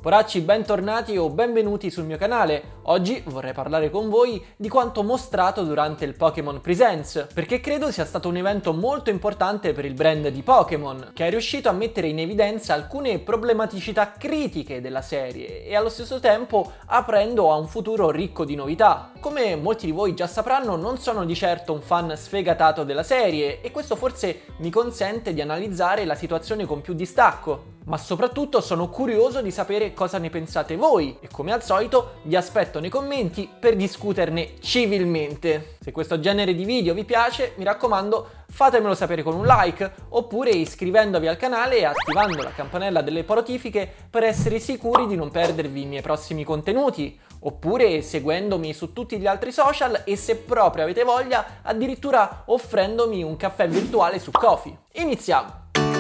Poracci, bentornati o benvenuti sul mio canale. Oggi vorrei parlare con voi di quanto mostrato durante il Pokémon Presents, perché credo sia stato un evento molto importante per il brand di Pokémon, che è riuscito a mettere in evidenza alcune problematicità critiche della serie e allo stesso tempo aprendo a un futuro ricco di novità. Come molti di voi già sapranno, non sono di certo un fan sfegatato della serie e questo forse mi consente di analizzare la situazione con più distacco. Ma soprattutto sono curioso di sapere cosa ne pensate voi e come al solito vi aspetto nei commenti per discuterne civilmente. Se questo genere di video vi piace, mi raccomando, fatemelo sapere con un like oppure iscrivendovi al canale e attivando la campanella delle notifiche per essere sicuri di non perdervi i miei prossimi contenuti, oppure seguendomi su tutti gli altri social e, se proprio avete voglia, addirittura offrendomi un caffè virtuale su Ko-fi. Iniziamo!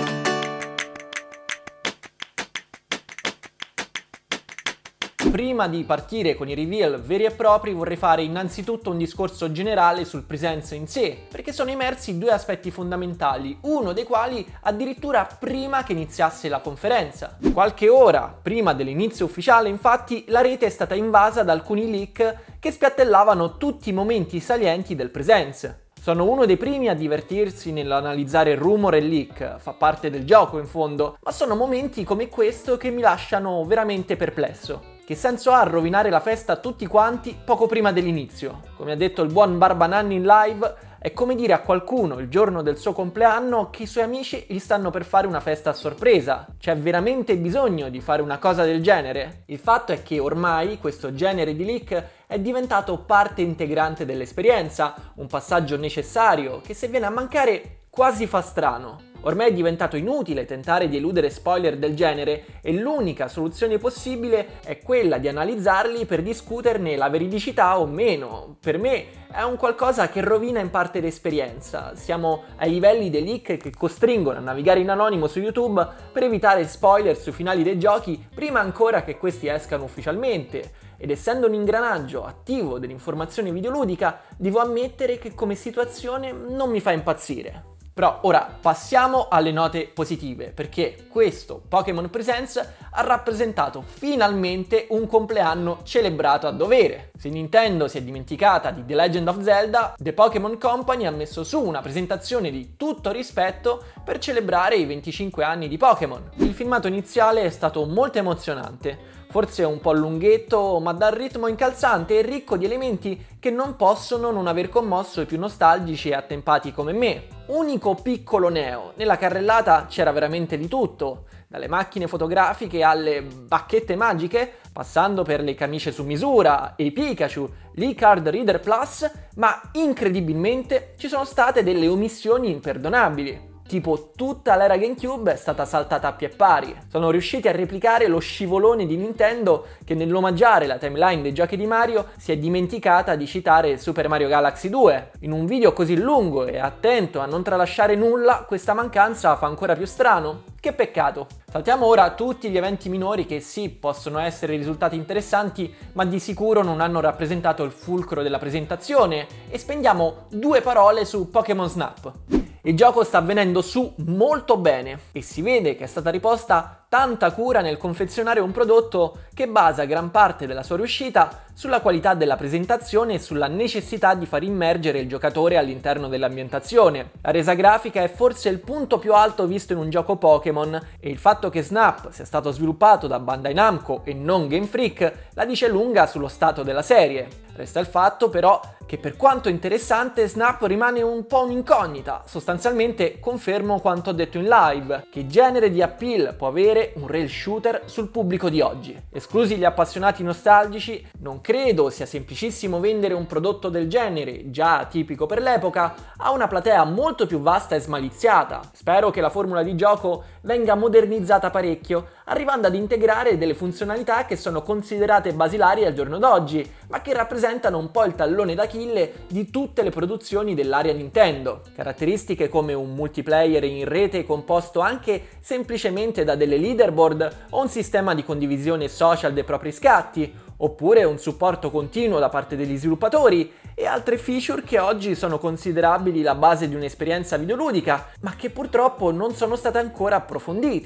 Prima di partire con i reveal veri e propri vorrei fare innanzitutto un discorso generale sul Presents in sé, perché sono emersi due aspetti fondamentali, uno dei quali addirittura prima che iniziasse la conferenza. Qualche ora prima dell'inizio ufficiale, infatti, la rete è stata invasa da alcuni leak che spiattellavano tutti i momenti salienti del Presents. Sono uno dei primi a divertirsi nell'analizzare rumor e leak, fa parte del gioco in fondo, ma sono momenti come questo che mi lasciano veramente perplesso. Che senso ha rovinare la festa a tutti quanti poco prima dell'inizio? Come ha detto il buon Barbananni in live, è come dire a qualcuno il giorno del suo compleanno che i suoi amici gli stanno per fare una festa a sorpresa. C'è veramente bisogno di fare una cosa del genere? Il fatto è che ormai questo genere di leak è diventato parte integrante dell'esperienza, un passaggio necessario che, se viene a mancare, quasi fa strano. Ormai è diventato inutile tentare di eludere spoiler del genere e l'unica soluzione possibile è quella di analizzarli per discuterne la veridicità o meno. Per me è un qualcosa che rovina in parte l'esperienza. Siamo ai livelli dei leak che costringono a navigare in anonimo su YouTube per evitare spoiler sui finali dei giochi prima ancora che questi escano ufficialmente. Ed essendo un ingranaggio attivo dell'informazione videoludica, devo ammettere che come situazione non mi fa impazzire. Però ora passiamo alle note positive, perché questo Pokémon Presents ha rappresentato finalmente un compleanno celebrato a dovere. Se Nintendo si è dimenticata di The Legend of Zelda, The Pokémon Company ha messo su una presentazione di tutto rispetto per celebrare i 25 anni di Pokémon. Il filmato iniziale è stato molto emozionante. Forse un po' lunghetto, ma dal ritmo incalzante e ricco di elementi che non possono non aver commosso i più nostalgici e attempati come me. Unico piccolo neo, nella carrellata c'era veramente di tutto, dalle macchine fotografiche alle bacchette magiche, passando per le camicie su misura e i Pikachu, l'e-card Reader Plus, ma incredibilmente ci sono state delle omissioni imperdonabili. Tipo, tutta l'era GameCube è stata saltata a pie pari. Sono riusciti a replicare lo scivolone di Nintendo che, nell'omaggiare la timeline dei giochi di Mario, si è dimenticata di citare Super Mario Galaxy 2. In un video così lungo e attento a non tralasciare nulla, questa mancanza fa ancora più strano. Che peccato. Saltiamo ora tutti gli eventi minori che sì, possono essere risultati interessanti, ma di sicuro non hanno rappresentato il fulcro della presentazione, e spendiamo due parole su Pokémon Snap. Il gioco sta venendo su molto bene e si vede che è stata riposta tanta cura nel confezionare un prodotto che basa gran parte della sua riuscita sulla qualità della presentazione e sulla necessità di far immergere il giocatore all'interno dell'ambientazione. La resa grafica è forse il punto più alto visto in un gioco Pokémon e il fatto che Snap sia stato sviluppato da Bandai Namco e non Game Freak la dice lunga sullo stato della serie. Resta il fatto però che, per quanto interessante, Snap rimane un po' un'incognita. Sostanzialmente confermo quanto ho detto in live: che genere di appeal può avere un rail shooter sul pubblico di oggi? Esclusi gli appassionati nostalgici, non credo sia semplicissimo vendere un prodotto del genere, già tipico per l'epoca, a una platea molto più vasta e smaliziata. Spero che la formula di gioco venga modernizzata parecchio, arrivando ad integrare delle funzionalità che sono considerate basilari al giorno d'oggi, ma che rappresentano un po' il tallone d'Achille di tutte le produzioni dell'area Nintendo. Caratteristiche come un multiplayer in rete composto anche semplicemente da delle leaderboard o un sistema di condivisione social dei propri scatti, oppure un supporto continuo da parte degli sviluppatori e altre feature che oggi sono considerabili la base di un'esperienza videoludica, ma che purtroppo non sono state ancora approfondite.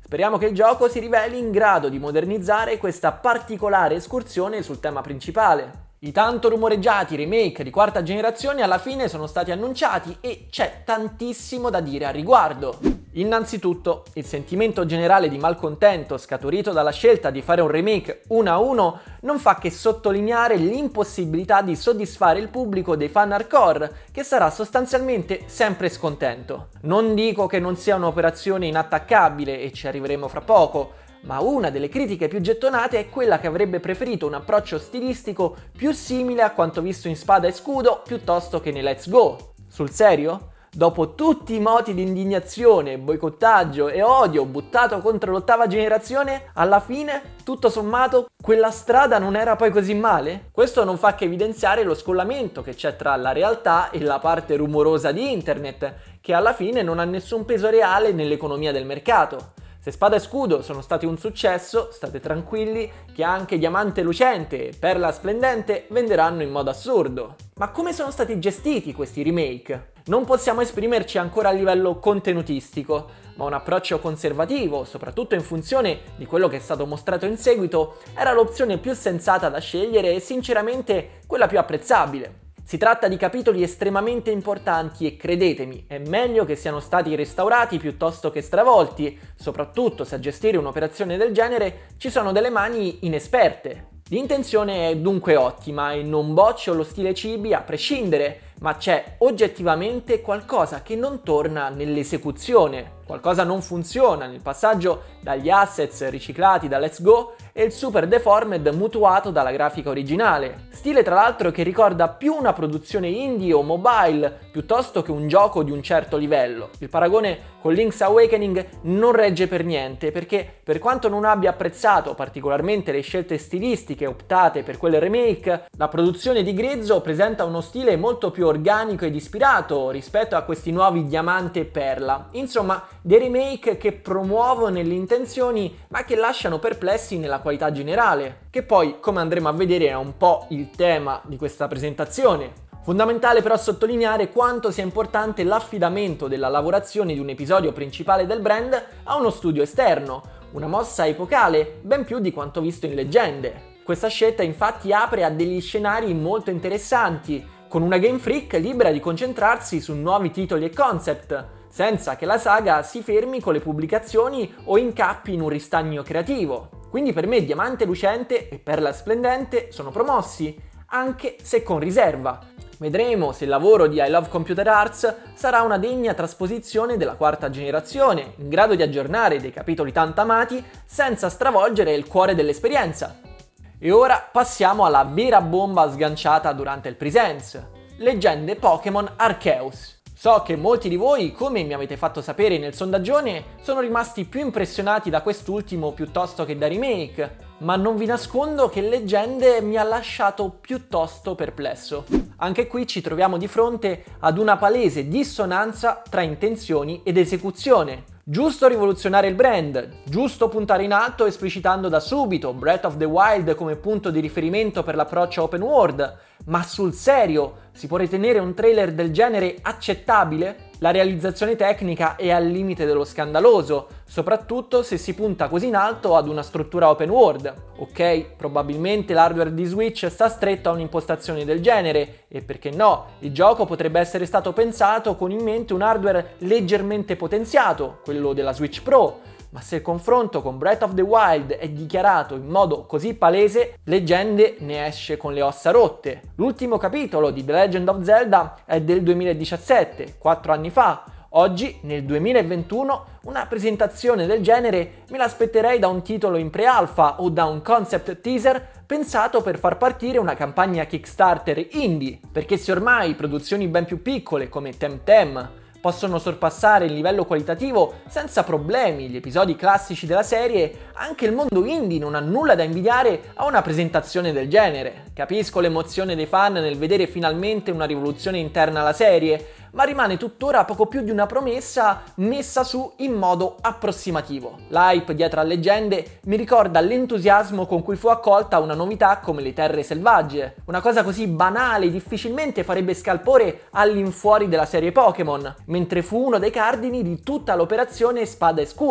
Speriamo che il gioco si riveli in grado di modernizzare questa particolare escursione sul tema principale. I tanto rumoreggiati remake di quarta generazione alla fine sono stati annunciati e c'è tantissimo da dire a riguardo. Innanzitutto, il sentimento generale di malcontento scaturito dalla scelta di fare un remake 1-1 non fa che sottolineare l'impossibilità di soddisfare il pubblico dei fan hardcore, che sarà sostanzialmente sempre scontento. Non dico che non sia un'operazione inattaccabile e ci arriveremo fra poco, ma una delle critiche più gettonate è quella che avrebbe preferito un approccio stilistico più simile a quanto visto in Spada e Scudo piuttosto che nei Let's Go. Sul serio? Dopo tutti i moti di indignazione, boicottaggio e odio buttato contro l'ottava generazione, alla fine, tutto sommato, quella strada non era poi così male? Questo non fa che evidenziare lo scollamento che c'è tra la realtà e la parte rumorosa di internet, che alla fine non ha nessun peso reale nell'economia del mercato. Se Spada e Scudo sono stati un successo, state tranquilli che anche Diamante Lucente e Perla Splendente venderanno in modo assurdo. Ma come sono stati gestiti questi remake? Non possiamo esprimerci ancora a livello contenutistico, ma un approccio conservativo, soprattutto in funzione di quello che è stato mostrato in seguito, era l'opzione più sensata da scegliere e sinceramente quella più apprezzabile. Si tratta di capitoli estremamente importanti e credetemi, è meglio che siano stati restaurati piuttosto che stravolti, soprattutto se a gestire un'operazione del genere ci sono delle mani inesperte. L'intenzione è dunque ottima e non boccio lo stile Chibi a prescindere, ma c'è oggettivamente qualcosa che non torna nell'esecuzione. Qualcosa non funziona nel passaggio dagli assets riciclati da Let's Go e il super deformed mutuato dalla grafica originale. Stile tra l'altro che ricorda più una produzione indie o mobile piuttosto che un gioco di un certo livello. Il paragone con Link's Awakening non regge per niente perché per quanto non abbia apprezzato particolarmente le scelte stilistiche optate per quel remake, la produzione di Grezzo presenta uno stile molto più organico ed ispirato rispetto a questi nuovi Diamante e Perla. Insomma, dei remake che promuovono le intenzioni ma che lasciano perplessi nella qualità generale, che poi, come andremo a vedere, è un po' il tema di questa presentazione. Fondamentale però sottolineare quanto sia importante l'affidamento della lavorazione di un episodio principale del brand a uno studio esterno, una mossa epocale ben più di quanto visto in Leggende. Questa scelta infatti apre a degli scenari molto interessanti, con una Game Freak libera di concentrarsi su nuovi titoli e concept, senza che la saga si fermi con le pubblicazioni o incappi in un ristagno creativo. Quindi per me Diamante Lucente e Perla Splendente sono promossi, anche se con riserva. Vedremo se il lavoro di I Love Computer Arts sarà una degna trasposizione della quarta generazione, in grado di aggiornare dei capitoli tanto amati senza stravolgere il cuore dell'esperienza. E ora passiamo alla vera bomba sganciata durante il Presents: Leggende Pokémon Arceus. So che molti di voi, come mi avete fatto sapere nel sondaggione, sono rimasti più impressionati da quest'ultimo piuttosto che da remake, ma non vi nascondo che Leggende mi ha lasciato piuttosto perplesso. Anche qui ci troviamo di fronte ad una palese dissonanza tra intenzioni ed esecuzione. Giusto rivoluzionare il brand, giusto puntare in alto esplicitando da subito Breath of the Wild come punto di riferimento per l'approccio open world, ma sul serio si può ritenere un trailer del genere accettabile? La realizzazione tecnica è al limite dello scandaloso, soprattutto se si punta così in alto ad una struttura open world. Ok, probabilmente l'hardware di Switch sta stretto a un'impostazione del genere, e perché no, il gioco potrebbe essere stato pensato con in mente un hardware leggermente potenziato, quello della Switch Pro, ma se il confronto con Breath of the Wild è dichiarato in modo così palese, Leggende ne esce con le ossa rotte. L'ultimo capitolo di The Legend of Zelda è del 2017, 4 anni fa. Oggi, nel 2021, una presentazione del genere me l'aspetterei da un titolo in pre-alpha o da un concept teaser pensato per far partire una campagna Kickstarter indie, perché se ormai produzioni ben più piccole come Temtem possono sorpassare il livello qualitativo senza problemi gli episodi classici della serie, anche il mondo indie non ha nulla da invidiare a una presentazione del genere. Capisco l'emozione dei fan nel vedere finalmente una rivoluzione interna alla serie, ma rimane tuttora poco più di una promessa messa su in modo approssimativo. L'hype dietro a Leggende mi ricorda l'entusiasmo con cui fu accolta una novità come le Terre Selvagge. Una cosa così banale difficilmente farebbe scalpore all'infuori della serie Pokémon, mentre fu uno dei cardini di tutta l'operazione Spada e Scudo.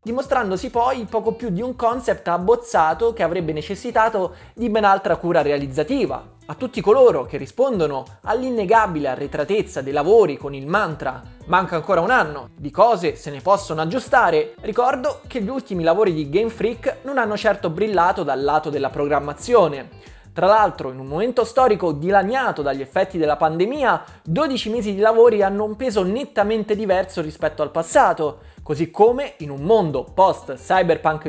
dimostrandosi poi poco più di un concept abbozzato che avrebbe necessitato di ben altra cura realizzativa. A tutti coloro che rispondono all'innegabile arretratezza dei lavori con il mantra "manca ancora un anno, di cose se ne possono aggiustare", ricordo che gli ultimi lavori di Game Freak non hanno certo brillato dal lato della programmazione. Tra l'altro, in un momento storico dilaniato dagli effetti della pandemia, 12 mesi di lavori hanno un peso nettamente diverso rispetto al passato, così come in un mondo post Cyberpunk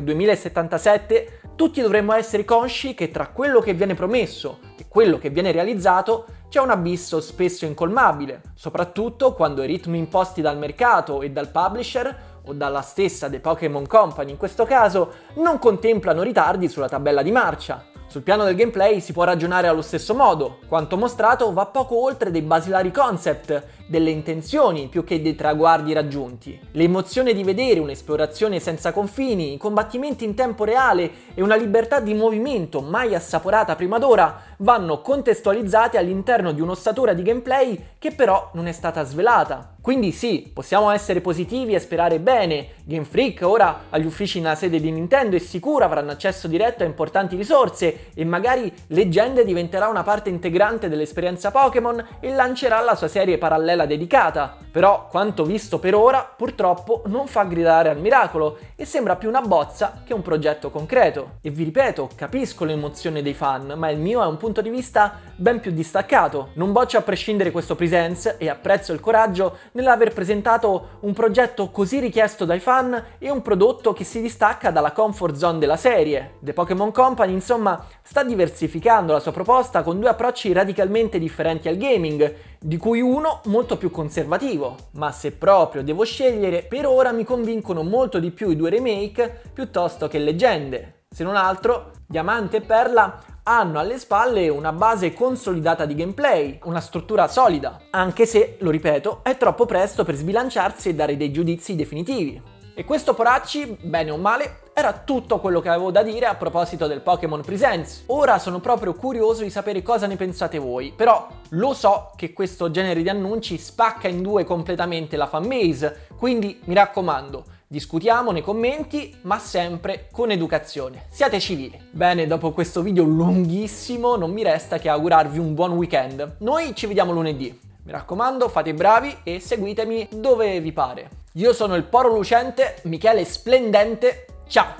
2077 tutti dovremmo essere consci che tra quello che viene promesso e quello che viene realizzato c'è un abisso spesso incolmabile, soprattutto quando i ritmi imposti dal mercato e dal publisher, o dalla stessa The Pokémon Company in questo caso, non contemplano ritardi sulla tabella di marcia. Sul piano del gameplay si può ragionare allo stesso modo, quanto mostrato va poco oltre dei basilari concept, delle intenzioni più che dei traguardi raggiunti. L'emozione di vedere un'esplorazione senza confini, i combattimenti in tempo reale e una libertà di movimento mai assaporata prima d'ora vanno contestualizzati all'interno di un'ossatura di gameplay che però non è stata svelata. Quindi sì, possiamo essere positivi e sperare bene. Game Freak ora agli uffici nella sede di Nintendo è sicuro avranno accesso diretto a importanti risorse e magari Leggende diventerà una parte integrante dell'esperienza Pokémon e lancerà la sua serie parallela dedicata. Però quanto visto per ora purtroppo non fa gridare al miracolo e sembra più una bozza che un progetto concreto. E vi ripeto, capisco l'emozione dei fan, ma il mio è un punto di vista ben più distaccato. Non boccio a prescindere questo Presents e apprezzo il coraggio nell'aver presentato un progetto così richiesto dai fan e un prodotto che si distacca dalla comfort zone della serie. The Pokémon Company, insomma, sta diversificando la sua proposta con due approcci radicalmente differenti al gaming, di cui uno molto più conservativo. Ma se proprio devo scegliere, per ora mi convincono molto di più i due remake piuttosto che Leggende. Se non altro, Diamante e Perla hanno alle spalle una base consolidata di gameplay, una struttura solida, anche se, lo ripeto, è troppo presto per sbilanciarsi e dare dei giudizi definitivi. E questo, poracci, bene o male, era tutto quello che avevo da dire a proposito del Pokémon Presents. Ora sono proprio curioso di sapere cosa ne pensate voi, però lo so che questo genere di annunci spacca in due completamente la fanbase, quindi mi raccomando, discutiamo nei commenti, ma sempre con educazione. Siate civili. Bene, dopo questo video lunghissimo non mi resta che augurarvi un buon weekend. Noi ci vediamo lunedì. Mi raccomando, fate i bravi e seguitemi dove vi pare. Io sono il Poro Lucente, Michele Splendente, ciao!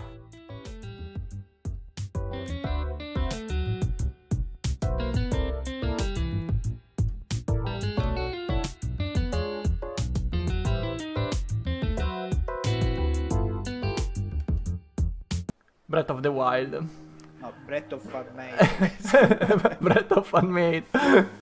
Breath of the Wild. No, Breath of Fun Mate. Breath of Fun Mate.